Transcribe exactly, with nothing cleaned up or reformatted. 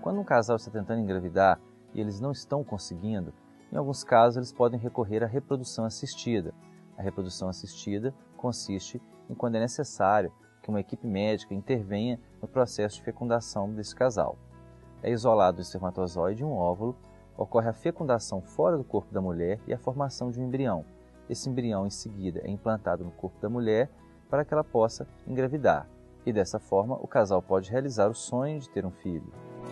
Quando um casal está tentando engravidar e eles não estão conseguindo, em alguns casos eles podem recorrer à reprodução assistida. A reprodução assistida consiste em quando é necessário que uma equipe médica intervenha no processo de fecundação desse casal. É isolado o espermatozoide e um óvulo, ocorre a fecundação fora do corpo da mulher e a formação de um embrião. Esse embrião, em seguida, é implantado no corpo da mulher para que ela possa engravidar. E dessa forma, o casal pode realizar o sonho de ter um filho.